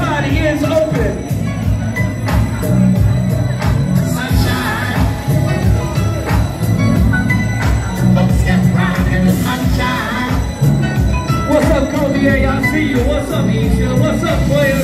side, ears open. Sunshine. Folks get round in the sunshine. What's up, Kobe? I see you. What's up, Isha? What's up, players?